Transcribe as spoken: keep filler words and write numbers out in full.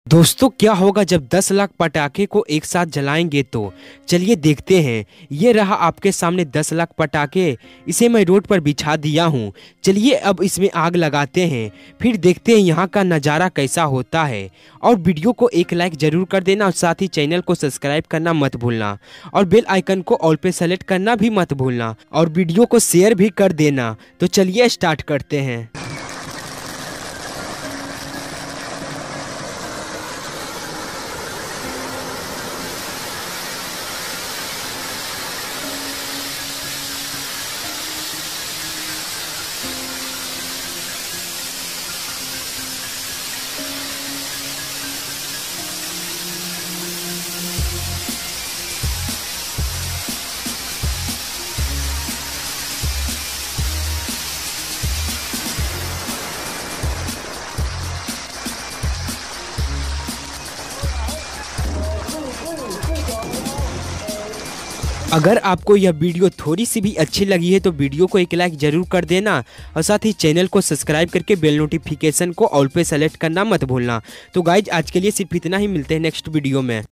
दोस्तों क्या होगा जब दस लाख पटाखे को एक साथ जलाएंगे, तो चलिए देखते हैं। ये रहा आपके सामने दस लाख पटाखे। इसे मैं रोड पर बिछा दिया हूँ। चलिए अब इसमें आग लगाते हैं, फिर देखते हैं यहाँ का नज़ारा कैसा होता है। और वीडियो को एक लाइक जरूर कर देना और साथ ही चैनल को सब्सक्राइब करना मत भूलना और बेल आइकन को ऑल पे सेलेक्ट करना भी मत भूलना और वीडियो को शेयर भी कर देना। तो चलिए स्टार्ट करते हैं। अगर आपको यह वीडियो थोड़ी सी भी अच्छी लगी है तो वीडियो को एक लाइक जरूर कर देना और साथ ही चैनल को सब्सक्राइब करके बेल नोटिफिकेशन को ऑल पे सेलेक्ट करना मत भूलना। तो गाइज आज के लिए सिर्फ इतना ही, मिलते हैं नेक्स्ट वीडियो में।